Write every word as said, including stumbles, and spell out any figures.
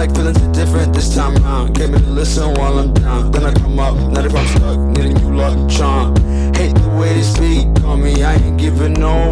like feelings are different this time around. Came in to listen while I'm down, then I come up, now if I'm stuck, needing you luck and charm. Hate the way they speak on me, I ain't giving no